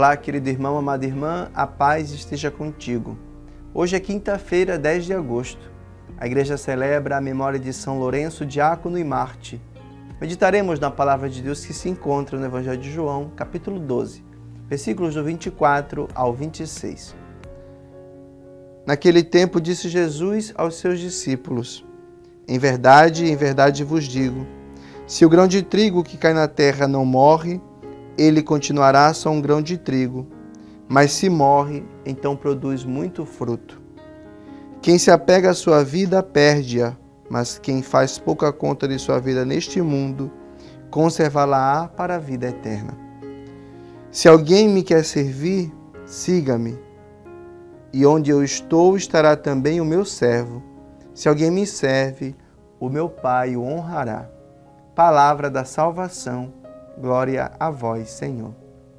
Olá, querido irmão, amada irmã, a paz esteja contigo. Hoje é quinta-feira, 10 de agosto. A igreja celebra a memória de São Lourenço, diácono e mártir. Meditaremos na palavra de Deus que se encontra no Evangelho de João, capítulo 12, versículos do 24 ao 26. Naquele tempo disse Jesus aos seus discípulos: em verdade vos digo, se o grão de trigo que cai na terra não morre, ele continuará só um grão de trigo, mas se morre, então produz muito fruto. Quem se apega à sua vida, perde-a, mas quem faz pouca conta de sua vida neste mundo, conservá-la-á para a vida eterna. Se alguém me quer servir, siga-me, e onde eu estou estará também o meu servo. Se alguém me serve, o meu Pai o honrará. Palavra da salvação. Glória a vós, Senhor.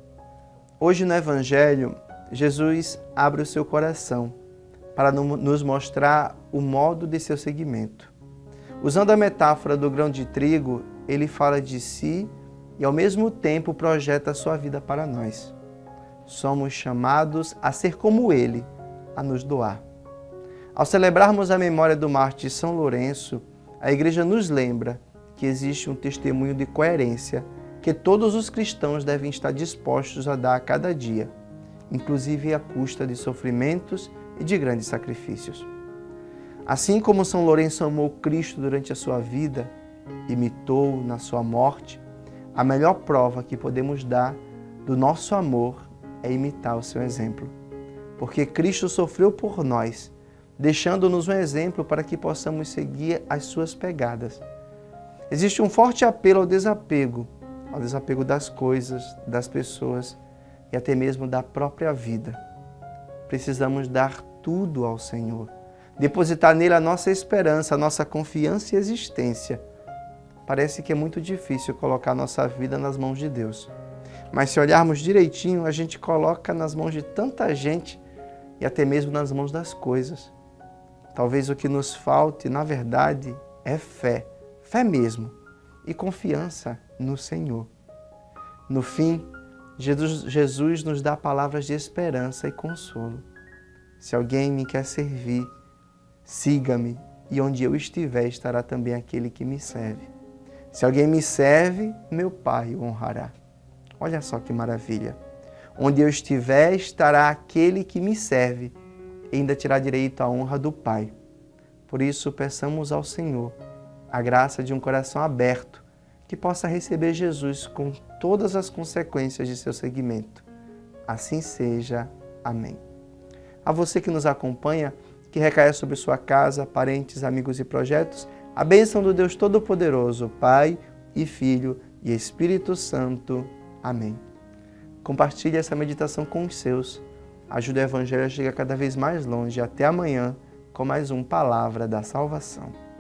Hoje no Evangelho, Jesus abre o seu coração para nos mostrar o modo de seu seguimento. Usando a metáfora do grão de trigo, ele fala de si e ao mesmo tempo projeta a sua vida para nós. Somos chamados a ser como ele, a nos doar. Ao celebrarmos a memória do mártir São Lourenço, a Igreja nos lembra que existe um testemunho de coerência que todos os cristãos devem estar dispostos a dar a cada dia, inclusive à custa de sofrimentos e de grandes sacrifícios. Assim como São Lourenço amou Cristo durante a sua vida, imitou na sua morte, a melhor prova que podemos dar do nosso amor é imitar o seu exemplo. Porque Cristo sofreu por nós, deixando-nos um exemplo para que possamos seguir as suas pegadas. Existe um forte apelo ao desapego das coisas, das pessoas e até mesmo da própria vida. Precisamos dar tudo ao Senhor, depositar nele a nossa esperança, a nossa confiança e existência. Parece que é muito difícil colocar a nossa vida nas mãos de Deus. Mas se olharmos direitinho, a gente coloca nas mãos de tanta gente e até mesmo nas mãos das coisas. Talvez o que nos falte, na verdade, é fé mesmo, e confiança no Senhor. No fim, Jesus nos dá palavras de esperança e consolo. Se alguém me quer servir, siga-me, e onde eu estiver estará também aquele que me serve. Se alguém me serve, meu Pai o honrará. Olha só que maravilha! Onde eu estiver estará aquele que me serve, e ainda terá direito à honra do Pai. Por isso, peçamos ao Senhor a graça de um coração aberto, que possa receber Jesus com todas as consequências de seu seguimento. Assim seja. Amém. A você que nos acompanha, que recaia sobre sua casa, parentes, amigos e projetos, a bênção do Deus Todo-Poderoso, Pai e Filho e Espírito Santo. Amém. Compartilhe essa meditação com os seus. Ajude o Evangelho a chegar cada vez mais longe. Até amanhã com mais um Palavra da Salvação.